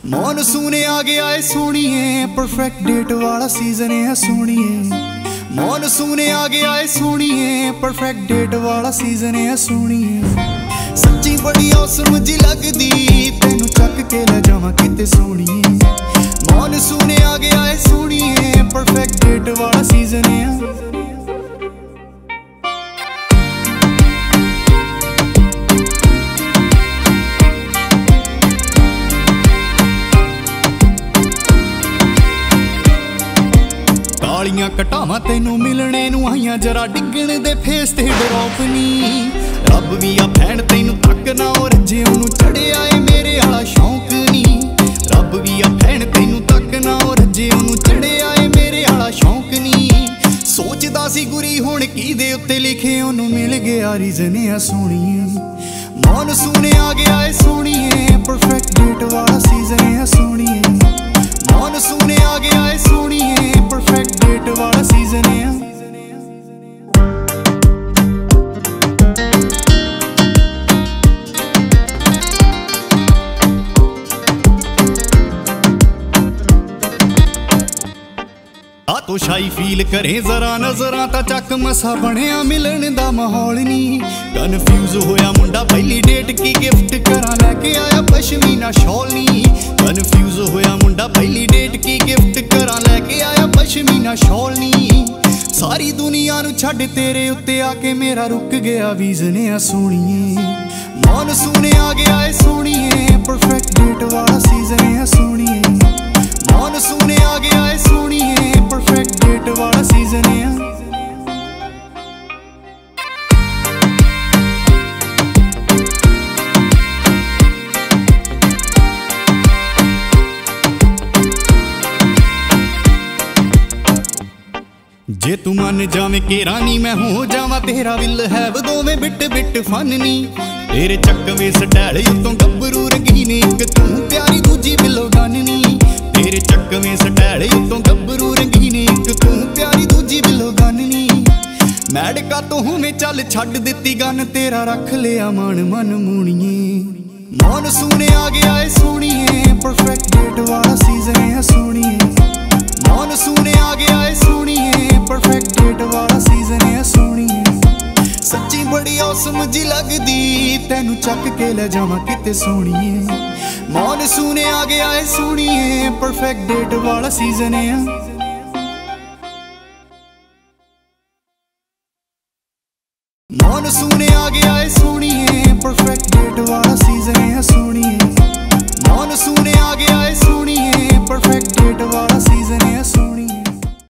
Monsoon आ गया है सोनिए, परफेक्ट डेट वाला सीजन है सोनिए। मॉनसून आ गया है सोनिए, परफेक्ट डेट वाला सीजन है सोनिए। सच्ची बड़ी औसम जी लगदी, तेनू चक के ले जावां किते सोनिए। मॉनसून आ गया है सोनिए, परफेक्ट डेट वाला सीजन है। कालियां घटावां तेनू मिलने नू आईयां, जरा डिगण दे फेस ते ड्रॉप नी। रब भी आ भैन तेनू तक ना ओ रजे, ओनू चढ़िया ए मेरे आला शौक नी। रब भी आ भैन तेनू तक ना ओ रजे, ओनू चढ़िया ए मेरे आला शौक नी। सोचदा सी गुरी हुण की दे उत्ते लिखे, ओनू मिल गया रीजन आ सोनिए। मॉनसून आ गया है सोनिए, परफेक्ट डेट वाला सीजन है सोनिए। मॉनसून आ गया है सोनिए, परफेक्ट डेट वाला सीजन है। तो शाई फील करे जरा नजरां ता चक, मसा बनया मिलन दा माहौल नी। कन्फ्यूज होया मुंडा पहली डेट की गिफ्ट करा, लैके आया पश्मीना शॉल नी। कन्फ्यूज होया मुंडा पहली डेट की गिफ्ट करा, लैके आया पश्मीना शॉल नी। सारी दुनिया नू छड्ड तेरे उत्ते आके मेरा रुक गया वीज़न आ सोनिए। मॉनसून आ गया है सोनिए, परफेक्ट डेट वाला सीजन है सोनिए। मॉनसून आ गया है सोनिए, परफेक्ट डेट वाला सीजन है। जे तू मन जावे के रानी मैं हो जावा तेरा, विल है दोवें बिट बिट फन नी। तेरे चक्कवे स्टैल उतों गब्बरू रंगीन, एक तू प्यारी दूजी बिलो गन नी। तेरे चक्कवे स्टैल उतों गब्बरू रंगीन, एक तू प्यारी दूजी बिलो गन नी। मैडका तो हुणे चल छड्ड दित्ती गन, तेरा रख लिया मन मन मूणिए। मॉनसून आ गया है सोनिए, परफेक्ट डेट वाला सीजन है सोनिए। मॉनसून आ गया है सोनिए, परफेक्ट डेट वाला सीजन है सोनिए। सच्ची बड़ी औसम जी लगदी, तेनू चक के ले जावां किते सोनिए। मॉनसून आ गया है सोनिए, परफेक्ट डेट वाला सीजन है। मॉनसून आ गया है सोनिए, परफेक्ट डेट वाला सीजन है।